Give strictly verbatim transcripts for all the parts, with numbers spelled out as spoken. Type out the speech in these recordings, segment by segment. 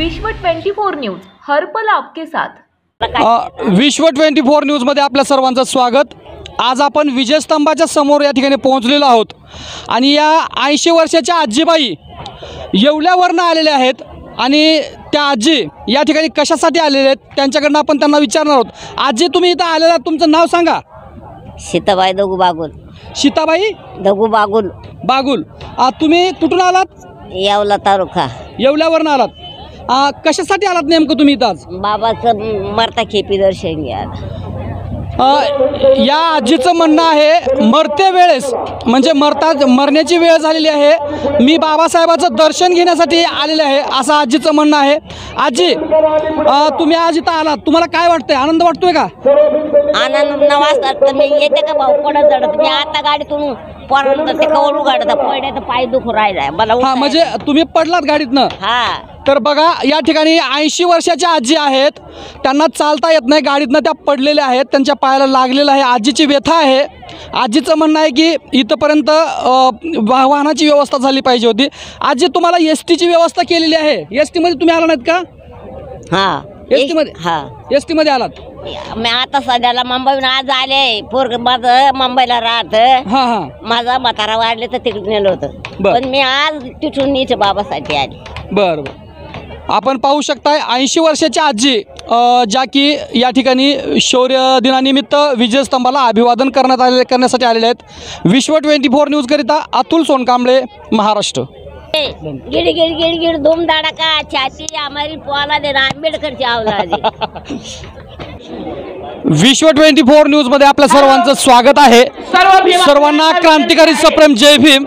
विश्व चोवीस न्यूज हर पल आपके साथ। विश्व चोवीस न्यूज मध्ये आपल्या सर्वांचं स्वागत। आज आपण विजयस्तंभाच्या समोर या ठिकाणी पोहोचलेलो आहोत आणि या ऐंशी वर्षाच्या आजीबाई येवल्यावरनं आलेल्या आहेत आणि त्या आजी या ठिकाणी कशासाठी आलेल्या आहेत त्यांच्याकडनं आपण त्यांना विचारणार आहोत। आजी तुम्ही इथं आलेला, तुमचं नाव सांगा। सीताबाई दगू बागुल। सीताबाई दगू बागुल बागुल तुम्ही कुठून आलात? येवला तालुका येवल्यावरनं आलात। कशासाठी आलात नेमकं तुम्ही इथं आज? बाबाचं मरता खेपी दर्शन घ्यायला। या आजीचं म्हणणं आहे मरते वेळेस म्हणजे मरता मरण्याची वेळ झालेली आहे, मी बाबासाहेबाचं दर्शन घेण्यासाठी आलेले आहे असं आजीचं म्हणणं आहे। आजी तुम्ही आज इथं आलात, तुम्हाला काय वाटतंय? आनंद वाटतोय का? आनंद नवाजतात मी येते का भाऊ पडत चढत मी आता गाडीतून पोरांना ते कवळू गाडत पडण्यात पाय दुखू राहिलाय मला। हा म्हणजे तुम्ही पडलात गाडीतनं? हा। तर बघा या ठिकाणी ऐंशी वर्षाच्या आजी आहेत, त्यांना चालता येत नाही, गाडीतनं त्या पडलेल्या आहेत, त्यांच्या पायाला लागलेलं आहे। आजीची व्यथा आहे। आजीचं म्हणणं आहे की इथंपर्यंत वाहनाची व्यवस्था झाली पाहिजे होती। आजी तुम्हाला एस टीची व्यवस्था केलेली आहे, एस टीमध्ये तुम्ही आला नाहीत का? हा एस टीमध्ये हा एस टीमध्ये आलात? मी आता सध्याला मुंबईहून आज आले, पोरग माझं मुंबईला राहत। हा हा माझा म्हातारा वाढले तर तिकडे नेलं होतं, पण मी आज तिथून नीच बाबासाठी आली। बरं बरं आपण पाहू शकताय ऐंशी वर्षाच्या आजी ज्या की या ठिकाणी शौर्य दिनानिमित्त विजयस्तंभाला अभिवादन करण्यात आले करण्यासाठी आलेले आहेत। विश्व चोवीस न्यूज करिता अतुल सोनकांबळे, महाराष्ट्र। गिड़ गिड़ गिड़ गिड़ धूम धड़का छाती हमारी पोला देना आंबेडकरची औलाद। विश्व चोवीस न्यूज मध्ये आपल्या सर्वांचं स्वागत आहे। सर्वांना क्रांतिकारी सप्रेम जय भीम।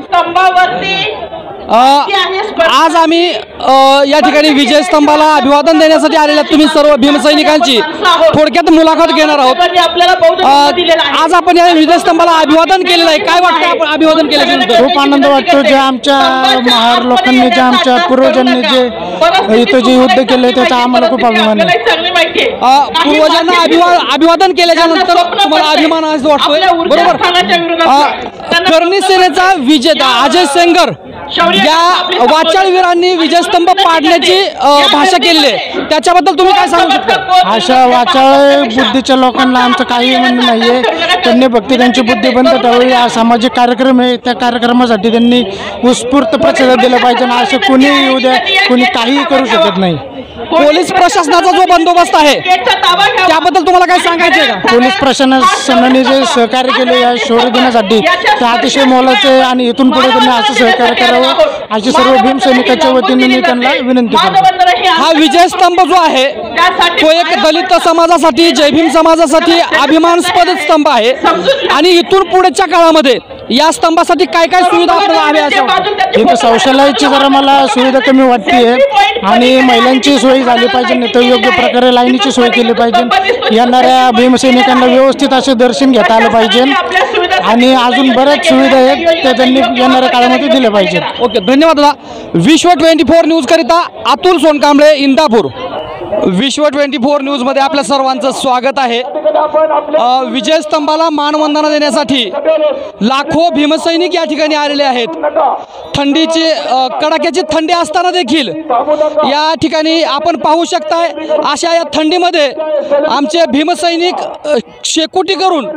आज आम्ही या ठिकाणी विजयस्तंभाला अभिवादन देण्यासाठी आलेल्या तुम्ही सर्व भीमसैनिकांची थोडक्यात मुलाखत घेणार आहोत। आज आपण या विजयस्तंभाला अभिवादन केलेलं आहे, काय वाटतं आपण अभिवादन केल्यानंतर? खूप आनंद वाटतो। जे आमच्या महार लोकांनी जे आमच्या पूर्वजांनी जे इथं जे युद्ध केले त्याचा आम्हाला खूप अभिमान आहे। पूर्वजांना अभिवादन अभिवादन केल्याच्या नंतर तुम्हाला अभिमान असं वाटतोय, बरोबर? करणी सेनेचा विजेता अजय सेंगर या वाचाळवीरांनी विजयस्तंभ पाडण्याची भाषा केली आहे, त्याच्याबद्दल तुम्ही काय सांगू शकता? अशा वाचाळ बुद्धीच्या लोकांना आमचं काही म्हणणं नाहीये, त्यांनी फक्त त्यांची बुद्धी बंद ठेवली। हा सामाजिक कार्यक्रम आहे, त्या कार्यक्रमासाठी त्यांनी उत्स्फूर्त प्रतिसाद दिला पाहिजे ना, असं कुणी येऊ द्या, कुणी काहीही करू शकत नाही। पोलीस प्रशासनाचा जो बंदोबस्त आहे त्याबद्दल तुम्हाला काय सांगायचं आहे का? पोलीस प्रशासनाने जे सहकार्य केले या शौर्य दिनासाठी ते अतिशय मोलाचे आहे आणि इथून पुढे त्यांनी असं सहकार्य करावं अशी सर्व भीमसैनिकांच्या वतीने मी त्यांना विनंती करतो। हा विजयस्तंभ जो आहे तो एक दलित समाजासाठी, जय भीम समाजासाठी अभिमानास्पद स्तंभ आहे आणि इथून पुढच्या काळामध्ये या स्तंभासाठी काय काय सुविधा आपल्याला हव्या असं? इथं शौचालयाची जरा मला सुविधा कमी वाटते आणि महिलांची सोय झाली पाहिजे, नाही तर योग्य प्रकारे लाईनीची सोय केली पाहिजे। येणाऱ्या भीमसैनिकांना व्यवस्थित असे दर्शन घेता आलं पाहिजे आणि अजून बऱ्याच सुविधा आहेत त्या त्यांनी येणाऱ्या काळामध्ये दिल्या पाहिजेत। ओके, धन्यवाद दादा। विश्व चोवीस न्यूज करिता अतुल सोनकांबळे, इंदापूर। विश्व चोवीस न्यूज मध्ये आपल्या सर्वांचं स्वागत आहे। विजयस्तंभाला मानवंदना देण्यासाठी लाखो भीमसैनिक या ठिकाणी आलेले आहेत। थंडीची कडाक्याची थंडी असताना देखील या ठिकाणी आपण पाहू शकताय अशा या थंडीमध्ये आमचे भीमसैनिक शेकोटी करून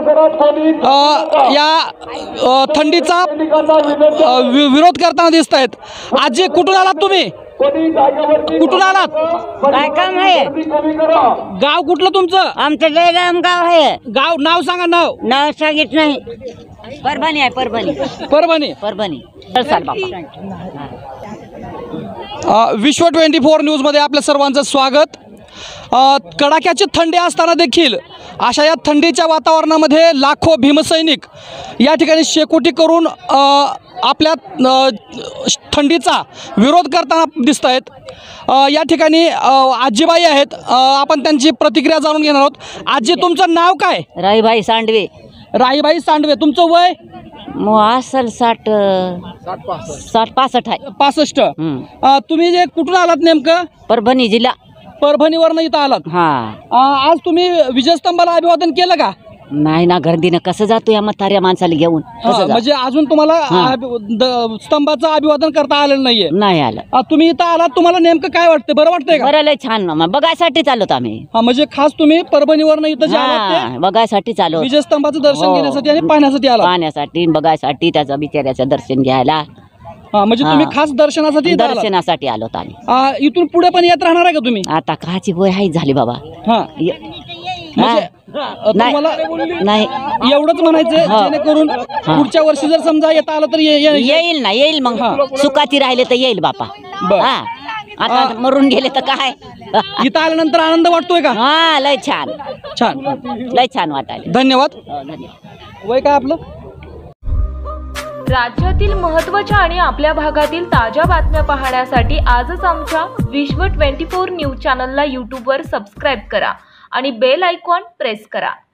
या थंडीचा विरोध करताना दिसत आहेत। आजी कुठून आलात तुम्ही? कुठून आलात? काय काम आहे? गाव कुठलं तुमचं? आमचं जयराम गाव आहे। गाव नाव सांगा। नाव नाव सांगित नाही। परभणी आहे। परभणी परभणी परभणी विश्व चोवीस न्यूज मध्ये आपल्या सर्वांचं स्वागत। कडाक्याची थंडी असताना देखील अशा या थंडीच्या वातावरणामध्ये लाखो भीमसैनिक या ठिकाणी शेकोटी करून आपल्या थंडीचा विरोध करताना दिसत आहेत। या ठिकाणी आजीबाई आहेत, आपण त्यांची प्रतिक्रिया जाणून घेणार आहोत। आजी तुमचं नाव काय? राईबाई सांडवे। राईबाई सांडवे, तुमचं वय? असल साठ साठ पासष्ट आहे। पासष्ट। तुम्ही जे कुठून आलात नेमकं? परभणी जिल्हा। परभणीवरनं इथं आलात? हा। आज तुम्ही विजयस्तंभाला अभिवादन केलं का? नाही ना गर्दीनं कसं जातो या म्हाताऱ्या माणसाला घेऊन हा, कसं जातो? म्हणजे अजून तुम्हाला हा. अभि- द- स्तंभाचं अभिवादन करता आलेलं नाहीये. नाही आलं. आ, तुम्ही इथं आलात, तुम्हाला नेमकं काय वाटतं? बरं वाटतंय का? बरं लय छान मामा बघायसाठी चालत आम्ही. हा, म्हणजे खास तुम्ही परभणीवर इथं जे आलात ते हा बघायसाठी चालू विजयस्तंभाचं दर्शन हो. घेण्यासाठी आणि पाहण्यासाठी आलात. पाहण्यासाठी बघायसाठी त्याचा बिचाऱ्याचं दर्शन घ्यायला हा, म्हणजे हा. तुम्ही खास दर्शनासाठी इथं आलात. दर्शनासाठी आलो आम्ही. आ, इथून पुढे पण येत राहणार आहे का तुम्ही? आता काची वय हाय झाली बाबा. हा, य- म्हणजे हा. अ, नाही तुम्हाला नाही एवढंच म्हणायचंय हा. जेणेकरून पुढच्या वर्षी जर समजा येता आलं तर ये- ये- येईल ना येईल मग हा. सुखाती राहिले तर येईल बापा. बर. हा आता हा. मरून गेले तर काय. इथं आल्यानंतर आनंद वाटतोय का? हा लय छान छान, लय छान वाटायला. धन्यवाद. हो, धन्यवाद. वय काय आपलं? राज्यातील महत्त्वाच्या आणि आपल्या भागातील ताज्या बातम्या पाहण्यासाठी आजच आमच्या विश्व ट्वेंटी फोर न्यूज चॅनलला यूट्यूबवर सबस्क्राईब करा आणि बेल आयकॉन प्रेस करा.